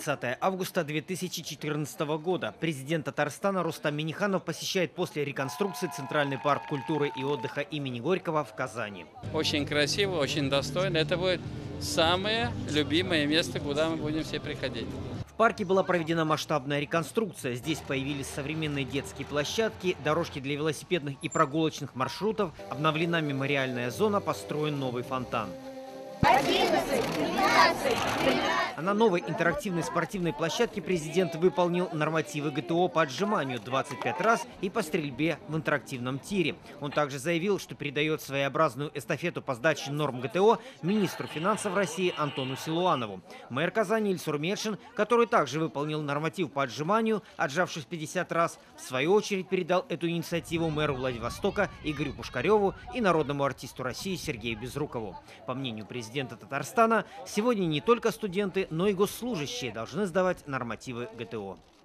30 августа 2014 года. Президент Татарстана Рустам Минниханов посещает после реконструкции Центральный парк культуры и отдыха имени Горького в Казани. Очень красиво, очень достойно. Это будет самое любимое место, куда мы будем все приходить. В парке была проведена масштабная реконструкция. Здесь появились современные детские площадки, дорожки для велосипедных и прогулочных маршрутов, обновлена мемориальная зона, построен новый фонтан. 11, 12, 13. А на новой интерактивной спортивной площадке президент выполнил нормативы ГТО по отжиманию 25 раз и по стрельбе в интерактивном тире. Он также заявил, что передает своеобразную эстафету по сдаче норм ГТО министру финансов России Антону Силуанову. Мэр Казани Ильсур Метшин, который также выполнил норматив по отжиманию, отжавшись 50 раз, в свою очередь передал эту инициативу мэру Владивостока Игорю Пушкареву и народному артисту России Сергею Безрукову. По мнению президента Татарстана, сегодня не только студенты, но и госслужащие должны сдавать нормативы ГТО.